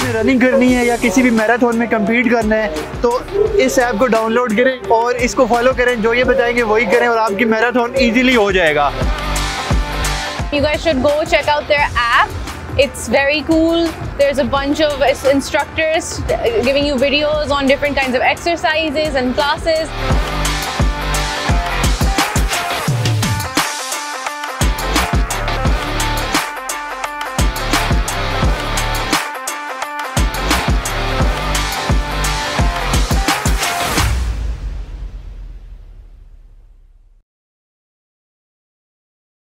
आपने रनिंग करनी है या किसी भी मैराथन में कम्पीट करना है तो इस ऐप को डाउनलोड करें और इसको फॉलो करें, जो ये बताएंगे वही करें और आपकी मैराथन ईजिली हो जाएगा। You guys should go check out their app. It's very cool. There's a bunch of instructors giving you videos on different kinds of exercises and classes.